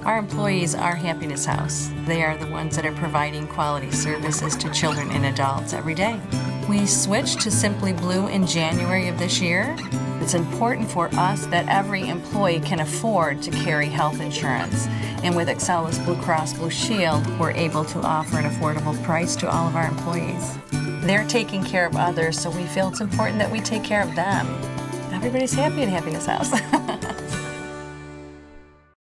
Our employees are Happiness House. They are the ones that are providing quality services to children and adults every day. We switched to SimplyBlue in January of this year. It's important for us that every employee can afford to carry health insurance. And with Excellus BlueCross BlueShield, we're able to offer an affordable price to all of our employees. They're taking care of others, so we feel it's important that we take care of them. Everybody's happy at Happiness House.